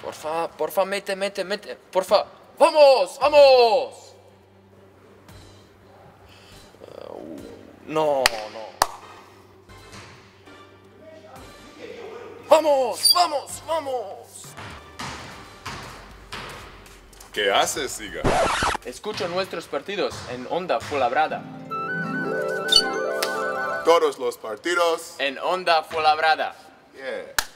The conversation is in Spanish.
Porfa, mete, porfa. ¡Vamos! No. ¡Vamos! ¿Qué haces, Siga? Escucho nuestros partidos en Onda Fuenlabrada. Todos los partidos. En Onda Fuenlabrada. Yeah.